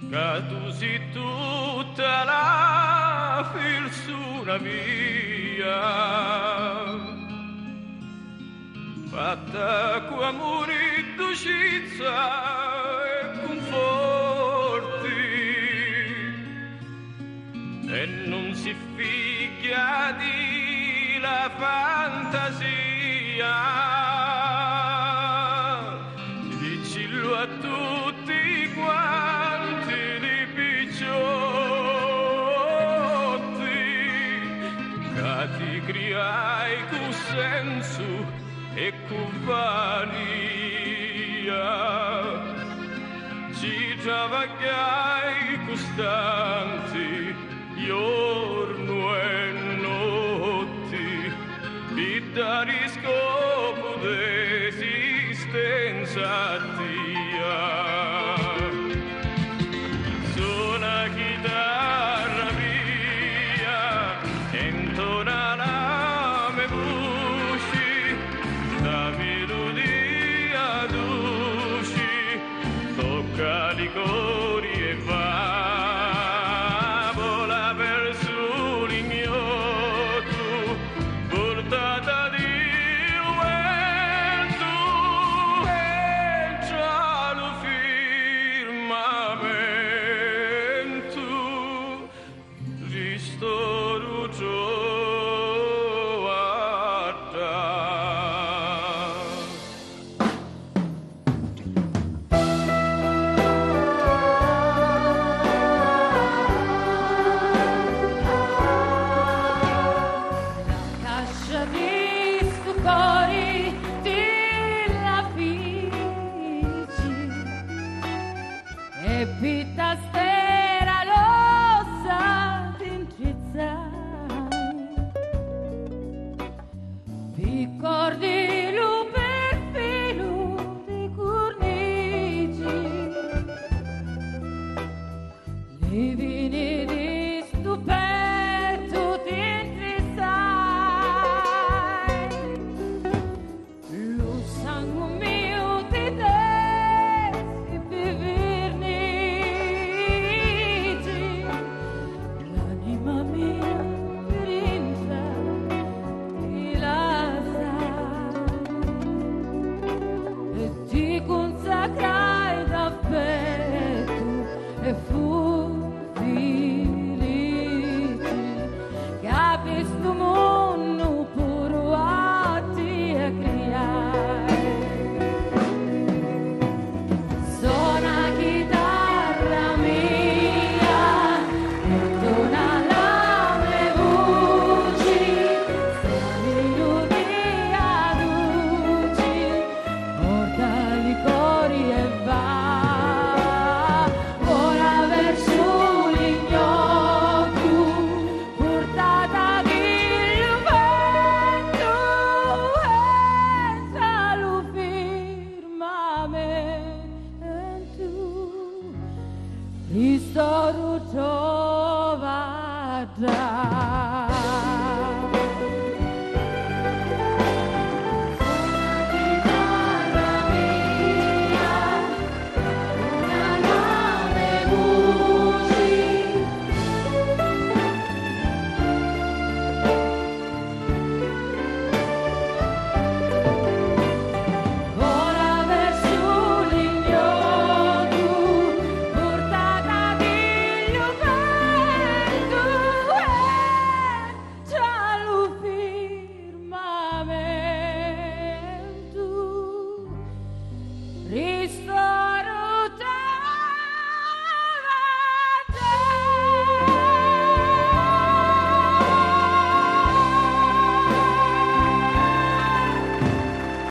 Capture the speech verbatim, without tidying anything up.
che tu sei tutta la persona mia, fatta con amore e dolcezza e conforti, e non si figlia di la fantasia, dicilo a tutti quanti i picciotti, che ti criai con senso e con vania, ci travagliai costanti giorno e notti, per dare scopo d'esistenza tia. Suona chitarra mia, intona la mia voce, sta melodia dolce, tocca i cori e va, vola verso l'ignoto, portata di vento, e già lo firmamento, ristoro giovata. Lasciami stu cori di la fici e pitta stera rossa d'intrizzai, picordi lu per filo di cornici, li vini di stupetto t'intrisai, lo sangue mio ti desti per vernici, l'anima mia per intra ti lasai, e ti consacrai d'affetto e fu felice, che sto mondo puro a ti e criai. Suona chitarra mia, e dona la mia voce, sta melodia dolce, porta i cori e va, ora verso l'ignoto, portata di vento, e già lo firmamento, ristoro ciò